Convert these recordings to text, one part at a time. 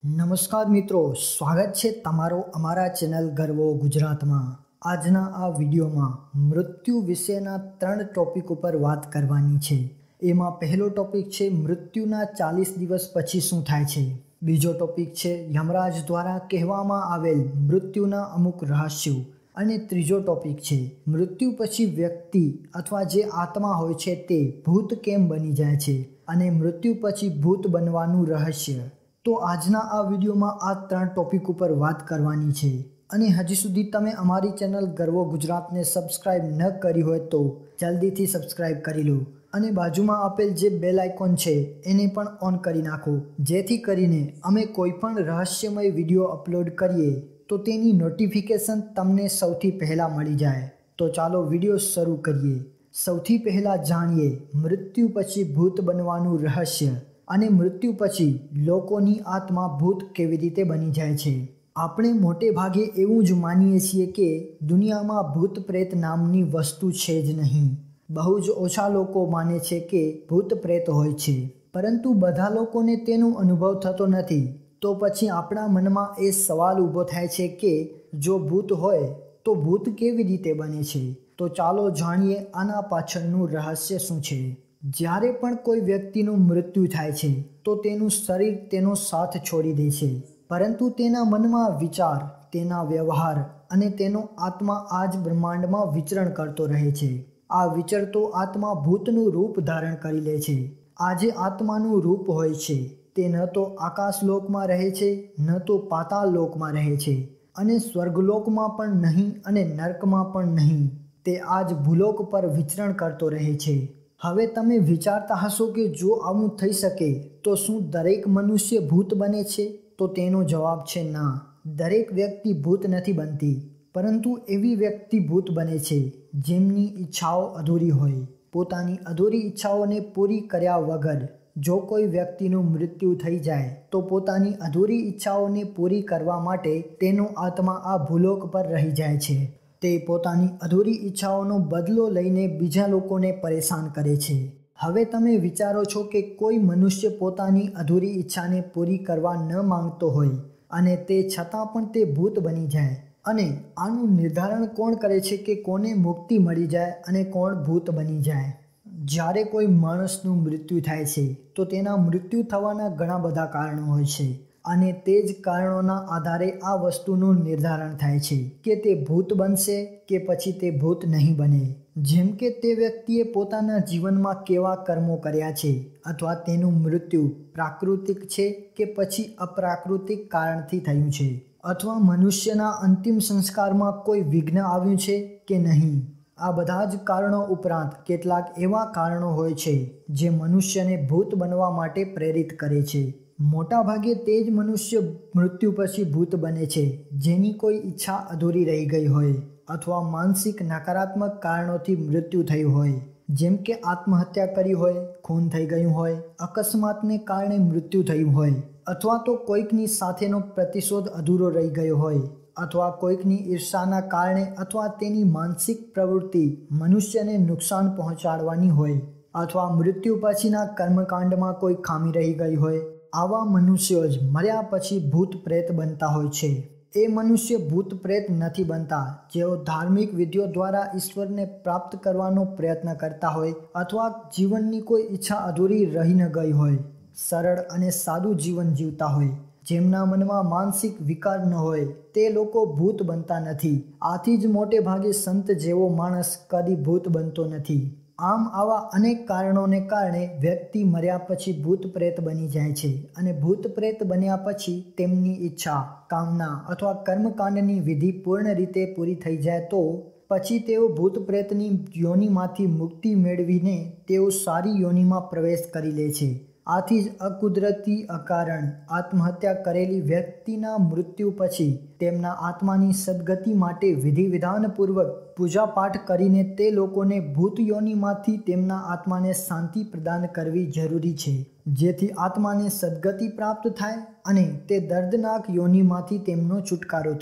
નમસ્કાર મિત્રો, સ્વાગત છે તમારો અમારા ચેનલ ગર્વો ગુજરાતમાં। આજના આ વિડીયોમાં મૃત્યુ વિશેના 3 ટોપિક ઉપર વાત કરવાની છે। એમાં પહેલો ટોપિક છે મૃત્યુના 40 દિવસ પછી શું થાય છે। બીજો ટોપિક છે યમરાજ દ્વારા કહેવામાં આવેલ મૃત્યુના અમુક રહસ્યો। અને ત્રીજો ટોપિક છે મૃત્યુ પછી વ્યક્તિ અથવા જે આત્મા હોય છે તે ભૂત કેમ બની જાય છે અને મૃત્યુ પછી ભૂત બનવાનું રહસ્ય। તો આજના આ વિડીયોમાં આ 3 ટોપિક ઉપર વાત કરવાની છે અને હજી સુધી તમે અમારી ચેનલ ગર્વો ગુજરાતને સબસ્ક્રાઇબ ન કરી હોય તો જલ્દીથી સબસ્ક્રાઇબ કરી લો અને બાજુમાં આપેલ જે બેલ આઇકોન છે એને પણ ઓન કરી નાખો, જેથી કરીને અમે કોઈ પણ રહસ્યમય વિડીયો અપલોડ કરીએ તો તેની નોટિફિકેશન તમને સૌથી પહેલાં મળી જાય। તો ચાલો વિડીયો શરૂ કરીએ। સૌથી પહેલાં જાણીએ મૃત્યુ પછી ભૂત બનવાનું રહસ્ય અને મૃત્યુ પછી લોકોની આત્મા ભૂત કેવી રીતે બની જાય છે। આપણે મોટે ભાગે એવું જ માનીએ છીએ કે દુનિયામાં ભૂત પ્રેત નામની વસ્તુ છે જ નહીં। બહુ જ ઓછા લોકો માને છે કે ભૂત પ્રેત હોય છે, પરંતુ બધા લોકોને તેનો અનુભવ થતો નથી। તો પછી આપણા મનમાં એ સવાલ ઊભો થાય છે કે જો ભૂત હોય તો ભૂત કેવી રીતે બને છે। તો ચાલો જાણીએ આના પાછળનું રહસ્ય શું છે। જ્યારે પણ કોઈ વ્યક્તિનું મૃત્યુ થાય છે તો તેનું શરીર તેનો સાથ છોડી દે છે, પરંતુ તેના મનમાં વિચાર, તેના વ્યવહાર અને તેનો આત્મા આ જ બ્રહ્માંડમાં વિચરણ કરતો રહે છે। આ વિચરતો આત્મા ભૂતનું રૂપ ધારણ કરી લે છે। આ જે આત્માનું રૂપ હોય છે તે ન તો આકાશલોકમાં રહે છે, ન તો પાતાળ લોકમાં રહે છે અને સ્વર્ગલોકમાં પણ નહીં અને નર્કમાં પણ નહીં। તે આ જ ભૂલોક પર વિચરણ કરતો રહે છે। હવે તમે વિચારતા હશો કે જો આવું થઈ શકે તો શું દરેક મનુષ્ય ભૂત બને છે? તો તેનો જવાબ છે ના, દરેક વ્યક્તિ ભૂત નથી બનતી, પરંતુ એવી વ્યક્તિ ભૂત બને છે જેમની ઈચ્છાઓ અધૂરી હોય। પોતાની અધૂરી ઈચ્છાઓને પૂરી કર્યા વગર જો કોઈ વ્યક્તિનું મૃત્યુ થઈ જાય તો પોતાની અધૂરી ઈચ્છાઓને પૂરી કરવા માટે તેનો આત્મા આ ભૂલોક પર રહી જાય છે। તે પોતાની અધૂરી ઈચ્છાઓનો બદલો લઈને બીજા લોકોને પરેશાન કરે છે। હવે તમે વિચારો છો કે કોઈ મનુષ્ય પોતાની અધૂરી ઈચ્છાને પૂરી કરવા ન માંગતો હોય અને તે છતાં પણ તે ભૂત બની જાય, અને આનું નિર્ધારણ કોણ કરે છે કે કોને મુક્તિ મળી જાય અને કોણ ભૂત બની જાય? જ્યારે કોઈ માણસનું મૃત્યુ થાય છે તો તેના મૃત્યુ થવાના ઘણા બધા કારણો હોય છે અને તે જ કારણોના આધારે આ વસ્તુનું નિર્ધારણ થાય છે કે તે ભૂત બનશે કે પછી તે ભૂત નહીં બને। જેમ કે તે વ્યક્તિએ પોતાના જીવનમાં કેવા કર્મો કર્યા છે, અથવા તેનું મૃત્યુ પ્રાકૃતિક છે કે પછી અપ્રાકૃતિક કારણથી થયું છે, અથવા મનુષ્યના અંતિમ સંસ્કારમાં કોઈ વિઘ્ન આવ્યું છે કે નહીં। આ બધા જ કારણો ઉપરાંત કેટલાક એવા કારણો હોય છે જે મનુષ્યને ભૂત બનવા માટે પ્રેરિત કરે છે। મોટાભાગે તે જ મનુષ્ય મૃત્યુ પછી ભૂત બને છે જેની કોઈ ઈચ્છા અધૂરી રહી ગઈ હોય, અથવા માનસિક નકારાત્મક કારણોથી મૃત્યુ થયું હોય, જેમ કે આત્મહત્યા કરી હોય, ખૂન થઈ ગયું હોય, અકસ્માતને કારણે મૃત્યુ થયું હોય, અથવા તો કોઈકની સાથેનો પ્રતિશોધ અધૂરો રહી ગયો હોય, અથવા કોઈકની ઈર્ષાના કારણે અથવા તેની માનસિક પ્રવૃત્તિ મનુષ્યને નુકસાન પહોંચાડવાની હોય, અથવા મૃત્યુ પછીના કર્મકાંડમાં કોઈ ખામી રહી ગઈ હોય। આવા મનુષ્યો જ મર્યા પછી ભૂત પ્રેત બનતા હોય છે। એ મનુષ્ય ભૂત પ્રેત નથી બનતા જેઓ ધાર્મિક વિધિઓ દ્વારા ઈશ્વરને પ્રાપ્ત કરવાનો પ્રયત્ન કરતા હોય, અથવા જીવનની કોઈ ઈચ્છા અધૂરી રહી ન ગઈ હોય, સરળ અને સાદું જીવન જીવતા હોય, જેમના મનમાં માનસિક વિકાર ન હોય, તે લોકો ભૂત બનતા નથી। આથી જ મોટે ભાગે સંત જેવો માણસ કદી ભૂત બનતો નથી। આમ આવા અનેક કારણોને કારણે વ્યક્તિ મર્યા પછી ભૂત પ્રેત બની જાય છે, અને ભૂત પ્રેત બન્યા પછી તેમની ઈચ્છા, કામના અથવા કર્મકાંડની વિધિ પૂર્ણ રીતે પૂરી થઈ જાય તો પછી તેઓ ભૂત પ્રેતની યોનિમાંથી મુક્તિ મેળવીને તેઓ સારી યોનિમાં પ્રવેશ કરી લે છે। આથી જ અકુદરતી અકારણ આત્મહત્યા કરેલી વ્યક્તિના મૃત્યુ પછી તેમના આત્માની સદગતિ માટે વિધિ વિધાનપૂર્વક પૂજાપાઠ કરીને તે લોકોને ભૂત યોનિમાંથી તેમના આત્માને શાંતિ પ્રદાન કરવી જરૂરી છે, જેથી આત્માને સદગતિ પ્રાપ્ત થાય અને તે દર્દનાક યોનિમાંથી તેમનો છુટકારો થાય।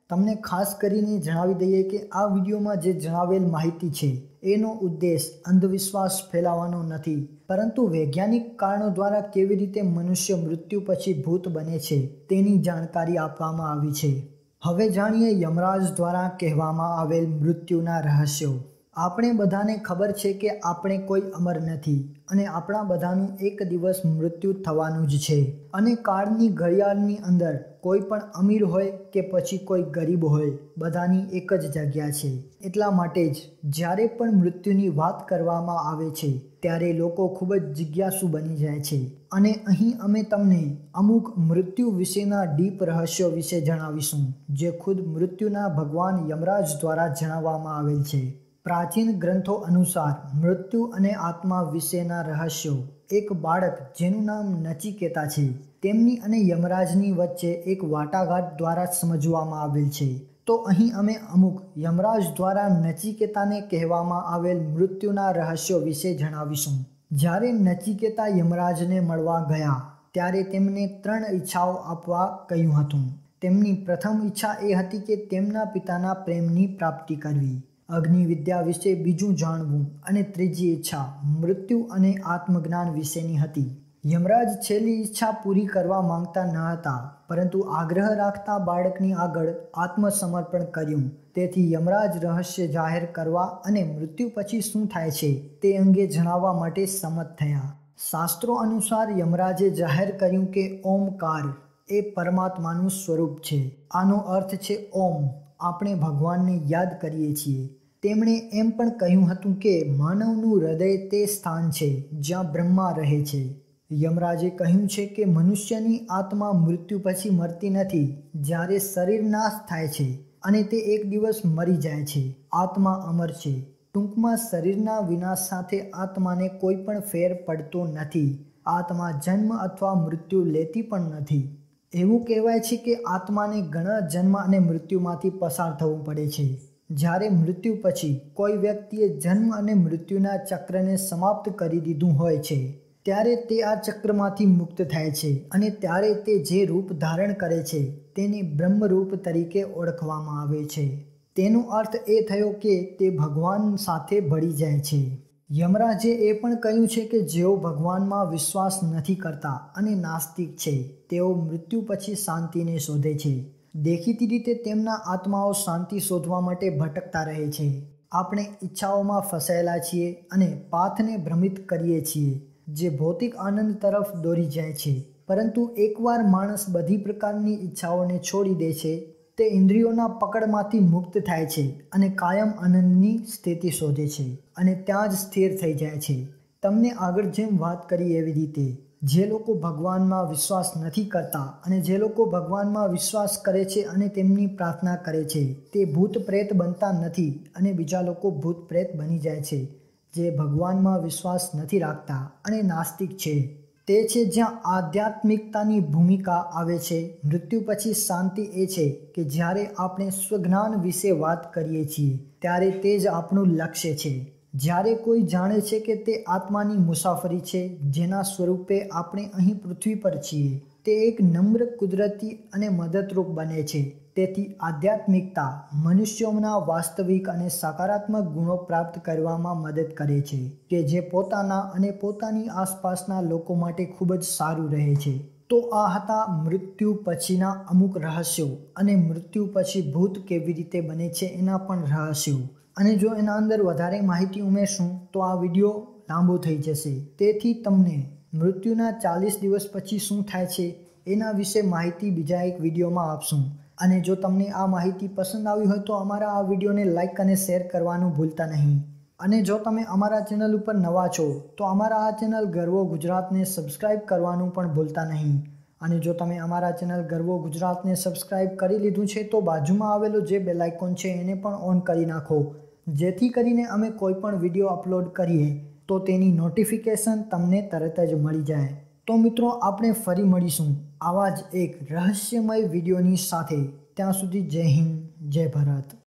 તમને ખાસ કરીને જણાવી દઈએ કે આ વિડીયોમાં જે જણાવેલ માહિતી છે એનો ઉદ્દેશ અંધવિશ્વાસ ફેલાવવાનો નથી, પરંતુ વૈજ્ઞાનિક કારણો દ્વારા કેવી રીતે મનુષ્ય મૃત્યુ પછી ભૂત બને છે તેની જાણકારી આપવામાં આવી છે। હવે જાણીએ યમરાજ દ્વારા કહેવામાં આવેલ મૃત્યુના રહસ્યો। આપણે બધાને ખબર છે કે આપણે કોઈ અમર નથી અને આપણા બધાનું એક દિવસ મૃત્યુ થવાનું જ છે અને કાળની ઘડિયાળની અંદર કોઈ પણ અમીર હોય કે પછી કોઈ ગરીબ હોય, બધાની એક જ જગ્યા છે। એટલા માટે જ જ્યારે પણ મૃત્યુની વાત કરવામાં આવે છે ત્યારે લોકો ખૂબ જ જિજ્ઞાસુ બની જાય છે અને અહીં અમે તમને અમુક મૃત્યુ વિશેના ડીપ રહસ્યો વિશે જણાવીશું, જે ખુદ મૃત્યુના ભગવાન યમરાજ દ્વારા જણાવવામાં આવેલ છે। પ્રાચીન ગ્રંથો અનુસાર મૃત્યુ અને આત્મા વિશેના રહસ્યો। એક બાળક જેનું નામ નચિકેતા છે, તેમની અને યમરાજની વચ્ચે એક વાટાઘાટ દ્વારા સમજવામાં આવેલ છે। તો અહીં અમે અમુક યમરાજ દ્વારા નચિકેતાને કહેવામાં આવેલ મૃત્યુના રહસ્યો વિશે જણાવીશું। જ્યારે નચિકેતા યમરાજને મળવા ગયા ત્યારે તેમને 3 ઈચ્છાઓ આપવા કહ્યું હતું। તેમની પ્રથમ ઈચ્છા એ હતી કે તેમના પિતાના પ્રેમની પ્રાપ્તિ કરવી, અગ્નિ વિદ્યા વિશે બીજું જાણવું અને ત્રીજી ઈચ્છા મૃત્યુ અને આત્મજ્ઞાન વિશેની હતી। યમરાજ છેલ્લી ઈચ્છા પૂરી કરવા માંગતા ન હતા, પરંતુ આગ્રહ રાખતા બાળકની આગળ આત્મસમર્પણ કર્યું। તેથી યમરાજ રહસ્ય જાહેર કરવા અને મૃત્યુ પછી શું થાય છે તે અંગે જણાવવા માટે સંમત થયા। શાસ્ત્રો અનુસાર યમરાજે જાહેર કર્યું કે ઓમકાર એ પરમાત્માનું સ્વરૂપ છે। આનો અર્થ છે ઓમ। આપણે ભગવાનને યાદ કરીએ છીએ। તેમણે એમ પણ કહ્યું હતું કે માનવનું હૃદય તે સ્થાન છે જ્યાં બ્રહ્મા રહે છે। યમરાજે કહ્યું છે કે મનુષ્યની આત્મા મૃત્યુ પછી મરતી નથી। જ્યારે શરીર નાશ થાય છે અને તે એક દિવસ મરી જાય છે, આત્મા અમર છે। ટૂંકમાં શરીરના વિનાશ સાથે આત્માને કોઈ પણ ફેર પડતો નથી। આત્મા જન્મ અથવા મૃત્યુ લેતી પણ નથી। એવું કહેવાય છે કે આત્માને ઘણા જન્મ અને મૃત્યુમાંથી પસાર થવું પડે છે। જ્યારે મૃત્યુ પછી કોઈ વ્યક્તિએ જન્મ અને મૃત્યુના ચક્રને સમાપ્ત કરી દીધું હોય છે, ત્યારે તે આ ચક્રમાંથી મુક્ત થાય છે અને ત્યારે તે જે રૂપ ધારણ કરે છે તેને બ્રહ્મરૂપ તરીકે ઓળખવામાં આવે છે। તેનો અર્થ એ થયો કે તે ભગવાન સાથે ભળી જાય છે। યમરાજે એ પણ કહ્યું છે કે જેઓ ભગવાનમાં વિશ્વાસ નથી કરતા અને નાસ્તિક છે, તેઓ મૃત્યુ પછી શાંતિને શોધે છે। દેખીતી રીતે તેમના આત્માઓ શાંતિ શોધવા માટે ભટકતા રહે છે। આપણે ઈચ્છાઓમાં ફસાયેલા છીએ અને પાથને ભ્રમિત કરીએ છીએ, જે ભૌતિક આનંદ તરફ દોરી જાય છે। પરંતુ એકવાર માણસ બધી પ્રકારની ઈચ્છાઓને છોડી દે છે, તે ઇન્દ્રિયોના પકડમાંથી મુક્ત થાય છે અને કાયમ આનંદની સ્થિતિ શોધે છે અને ત્યાં જ સ્થિર થઈ જાય છે। તમને આગળ જેમ વાત કરી એવી રીતે જે લોકો ભગવાનમાં વિશ્વાસ નથી કરતા અને જે લોકો ભગવાનમાં વિશ્વાસ કરે છે અને તેમની પ્રાર્થના કરે છે, તે ભૂત પ્રેત બનતા નથી અને બીજા લોકો ભૂત પ્રેત બની જાય છે જે ભગવાનમાં વિશ્વાસ નથી રાખતા અને નાસ્તિક છે। તે છે જ્યાં આધ્યાત્મિકતાની ભૂમિકા આવે છે। મૃત્યુ પછી શાંતિ એ છે કે જ્યારે આપણે સ્વજ્ઞાન વિશે વાત કરીએ છીએ ત્યારે તે જ આપણું લક્ષ્ય છે। જ્યારે કોઈ જાણે છે કે તે આત્માની મુસાફરી છે જેના સ્વરૂપે આપણે અહીં પૃથ્વી પર છીએ, તે એક નમ્ર, કુદરતી અને મદદરૂપ બને છે। તેથી આધ્યાત્મિકતા મનુષ્યોના વાસ્તવિક અને સકારાત્મક ગુણો પ્રાપ્ત કરવામાં મદદ કરે છે કે જે પોતાના અને પોતાની આસપાસના લોકો માટે ખૂબ જ સારું રહે છે। તો આ હતા મૃત્યુ પછીના અમુક રહસ્યો અને મૃત્યુ પછી ભૂત કેવી રીતે બને છે એના પણ રહસ્યો। અને જો એના અંદર વધારે માહિતી ઉમેરશું તો આ વિડીયો લાંબો થઈ જશે। તેથી તમને મૃત્યુના 40 દિવસ પછી શું થાય છે એના વિશે માહિતી બીજા એક વિડીયોમાં આપશું। અને જો તમને આ માહિતી પસંદ આવી હોય તો અમારા આ વિડીયોને લાઇક અને શેર કરવાનું ભૂલતા નહીં। અને જો તમે અમારા ચેનલ ઉપર નવા છો તો અમારા આ ચેનલ ગર્વો ગુજરાતને સબસ્ક્રાઇબ કરવાનું પણ ભૂલતા નહીં। અને જો તમે અમારા ચેનલ ગર્વો ગુજરાતને સબસ્ક્રાઇબ કરી લીધું છે તો બાજુમાં આવેલો જે બેલ આઇકોન છે એને પણ ઓન કરી નાખો, જેથી કરીને અમે કોઈ પણ વિડીયો અપલોડ કરીએ તો તેની નોટિફિકેશન તમને તરત જ મળી જાય। તો મિત્રો, આપણે ફરી મળીશું આવા જ એક રહસ્યમય વિડીયોની સાથે। ત્યાં સુધી જય હિન્દ, જય ભારત।